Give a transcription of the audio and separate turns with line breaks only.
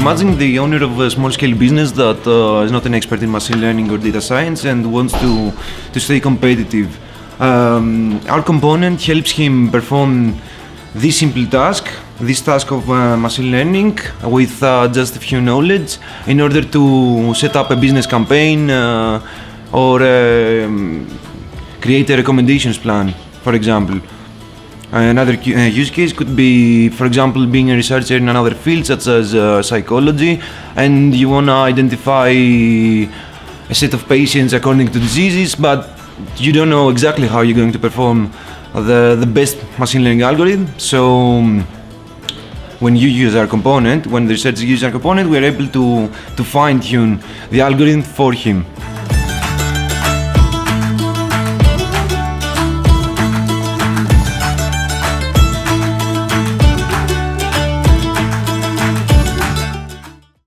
imagine the owner of a small-scale business that is not an expert in machine learning or data science and wants to stay competitive. Our component helps him perform this simple task, of machine learning with just a few knowledge in order to set up a business campaign or create a recommendations plan, for example. Another use case could be, for example, being a researcher in another field such as psychology, and you want to identify a set of patients according to diseases, but you don't know exactly how you're going to perform the best machine learning algorithm. So when you use our component, when the researcher uses our component, we're able to fine-tune the algorithm for him.